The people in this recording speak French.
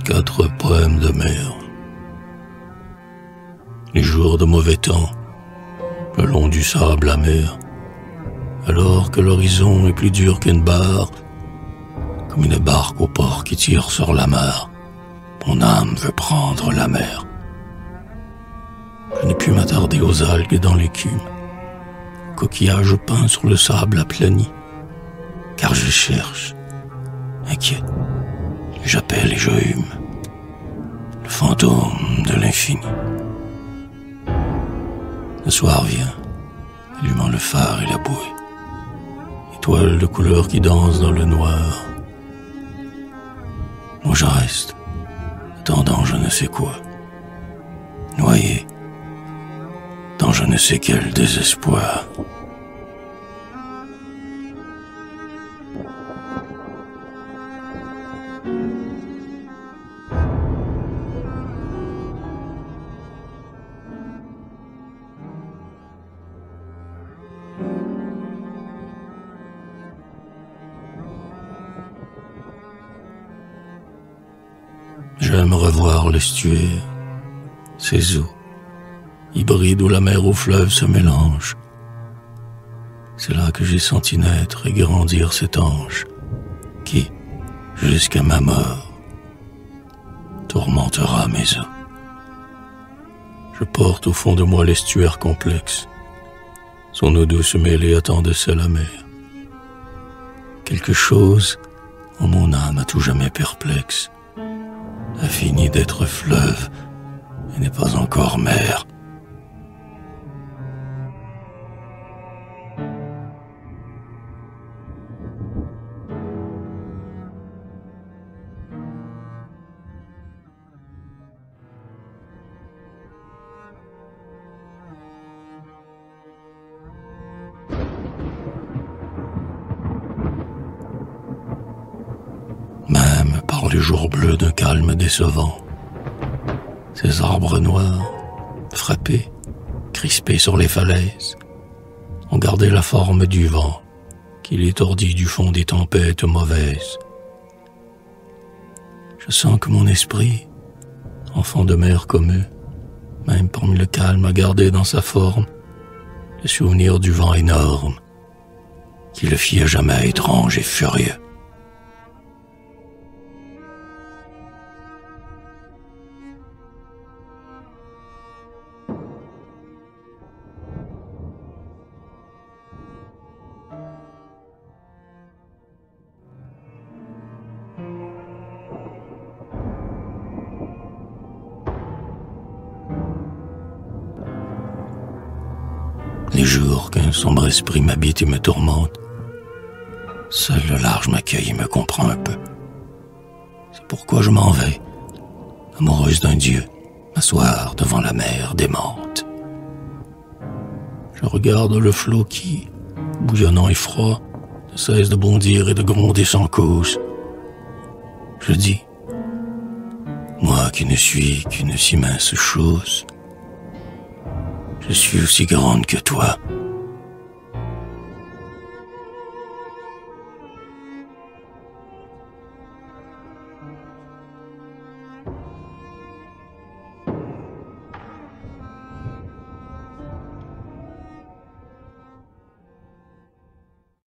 4 poèmes de mer. Les jours de mauvais temps, le long du sable amer, alors que l'horizon est plus dur qu'une barre, comme une barque au port qui tire sur la mare, mon âme veut prendre la mer. Je n'ai pu m'attarder aux algues dans l'écume, coquillages peints sur le sable aplani, car je cherche, inquiet, j'appelle et je hume, le fantôme de l'infini. Le soir vient, allumant le phare et la bouée, étoiles de couleur qui dansent dans le noir. Moi j'en reste, attendant je ne sais quoi, noyé dans je ne sais quel désespoir. J'aime revoir l'estuaire, ces eaux, hybrides où la mer au fleuve se mélange. C'est là que j'ai senti naître et grandir cet ange qui, jusqu'à ma mort, tourmentera mes os. Je porte au fond de moi l'estuaire complexe, son eau douce mêlée à tant de sel amer. Quelque chose en mon âme à tout jamais perplexe a fini d'être fleuve et n'est pas encore mer. Même par les jours bleus d'un calme décevant, ces arbres noirs, frappés, crispés sur les falaises, ont gardé la forme du vent qui les tordit du fond des tempêtes mauvaises. Je sens que mon esprit, enfant de mer comme eux, même parmi le calme, a gardé dans sa forme le souvenir du vent énorme qui le fit à jamais étrange et furieux. Les jours qu'un sombre esprit m'habite et me tourmente, seul le large m'accueille et me comprend un peu. C'est pourquoi je m'en vais, amoureuse d'un dieu, m'asseoir devant la mer démente. Je regarde le flot qui, bouillonnant et froid, ne cesse de bondir et de gronder sans cause. Je dis, moi qui ne suis qu'une si mince chose, je suis aussi grande que toi.